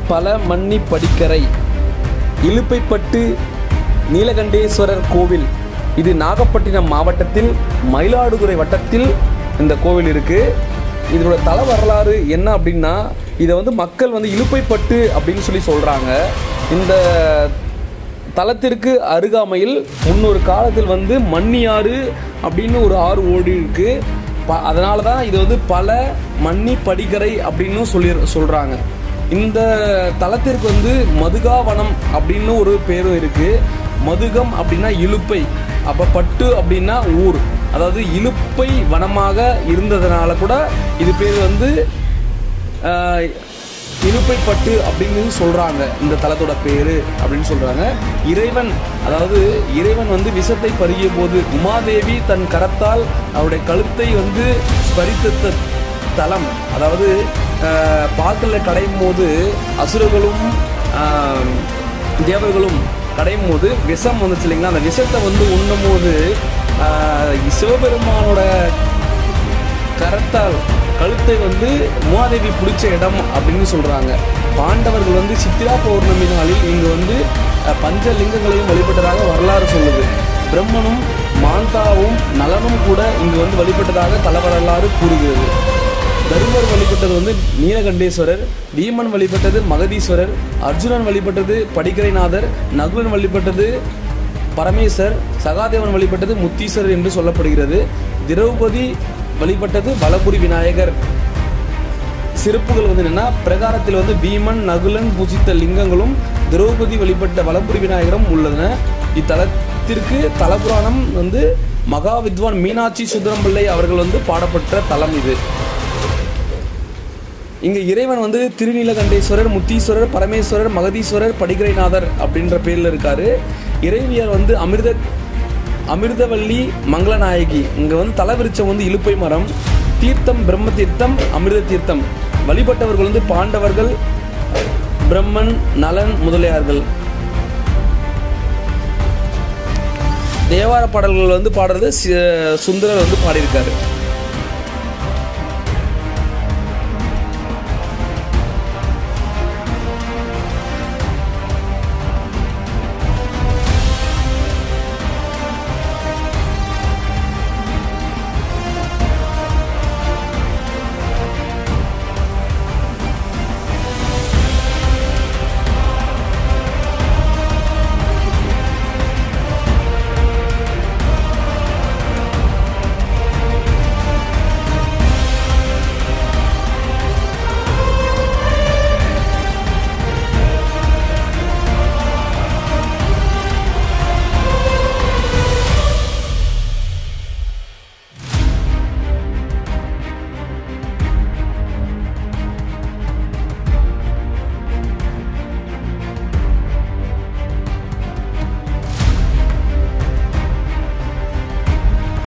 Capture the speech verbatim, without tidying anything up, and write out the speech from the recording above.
பழமணி படிக்கரை இலுப்பைப்பட்டு நீலகண்டேஸ்வரர் கோவில். இது நாகப்பட்டினம் மாவட்டத்தில் மயிலாடுதுறை வட்டத்தில் இந்த கோவில் இருக்குது. இதோட தல வரலாறு என்ன அப்படின்னா, இதை வந்து மக்கள் வந்து இலுப்பைப்பட்டு அப்படின்னு சொல்லி சொல்கிறாங்க. இந்த தலத்திற்கு அருகாமையில் முன்னொரு காலத்தில் வந்து மண்ணியாறு அப்படின்னு ஒரு ஆறு ஓடி இருக்கு. ப அதனால தான் இது வந்து பல மண்ணி படிக்கரை அப்படின்னு சொல்லி சொல்கிறாங்க. இந்த தலத்திற்கு வந்து மதுகாவனம் அப்படின்னு ஒரு பேரும் இருக்குது. மதுகம் அப்படின்னா இலுப்பை, அப்போ பட்டு அப்படின்னா ஊர், அதாவது இலுப்பை வனமாக இருந்ததுனால கூட இது பேர் வந்து இலுப்பைப்பட்டு அப்படின்னு சொல்கிறாங்க. இந்த தலத்தோட பேர் அப்படின்னு சொல்கிறாங்க. இறைவன், அதாவது இறைவன் வந்து விஷத்தை பருகிய போது உமாதேவி தன் கரத்தால் அவருடைய கழுத்தை வந்து ஸ்பரித்த தலம். அதாவது பாத்தில் கடையும் போது அசுரர்களும் தேவர்களும் கடையும் போது விஷம் வந்துச்சு இல்லைங்களா, அந்த விஷத்தை வந்து உண்ணும் போது சிவபெருமானோட கரத்தால் கழுத்தை வந்து உமாதேவி பிடிச்ச இடம் அப்படின்னு சொல்கிறாங்க. பாண்டவர்கள் வந்து சித்திரா பௌர்ணமி நாளில் இங்கு வந்து பஞ்சலிங்கங்களையும் வழிபட்டதாக வரலாறு சொல்லுது. பிரம்மனும் மாந்தாவும் நலனும் கூட இங்கு வந்து வழிபட்டதாக தல வரலாறு கூறுகிறது. தருமர் வழிபட்டது வந்து நீலகண்டேஸ்வரர், வீமன் வழிபட்டது மகதீஸ்வரர், அர்ஜுனன் வழிபட்டது படிக்கரைநாதர், நகுலன் வழிபட்டது பரமேஸ்வர், சகாதேவன் வழிபட்டது முத்தீஸ்வரர் என்று சொல்லப்படுகிறது. திரௌபதி வழிபட்டது வலபுரி விநாயகர். சிறப்புகள் வந்து என்னன்னா, பிரகாரத்தில் வந்து பீமன் நகுலன் பூஜித்த லிங்கங்களும் திரௌபதி வழிபட்ட வலபுரி விநாயகரும் உள்ளன. இத்தலத்திற்கு தலபுராணம் வந்து மகா வித்வான் மீனாட்சி சுந்தரம்பிள்ளை அவர்கள் வந்து பாடப்பட்ட தலம் இது. இங்கே இறைவன் வந்து திருநீலகண்டேஸ்வரர், முத்தீஸ்வரர், பரமேஸ்வரர், மகதீஸ்வரர், படிக்கரைநாதர் அப்படின்ற பேரில் இருக்காரு. இறைவியர் வந்து அமிர்த அமிர்தவல்லி மங்களநாயகி. இங்கே வந்து தலவிருச்சம் வந்து இலுப்பை மரம். தீர்த்தம் பிரம்ம தீர்த்தம், அமிர்த தீர்த்தம். வழிபட்டவர்கள் வந்து பாண்டவர்கள், பிரம்மன், நலன் முதலியார்கள். தேவார பாடல்கள் வந்து பாடுறது சுந்தரர் வந்து பாடியிருக்காரு.